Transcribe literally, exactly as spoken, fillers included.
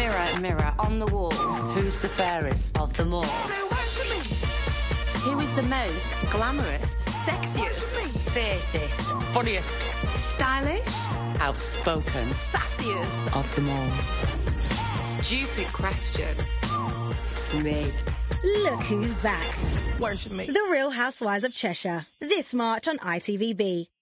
Mirror, mirror on the wall, who's the fairest of them all? Who is the most glamorous, Sexiest, fiercest, funniest, stylish, outspoken, sassiest of them all? Stupid question. It's me. Look who's back. Worship me. The Real Housewives of Cheshire. This March on I T V B.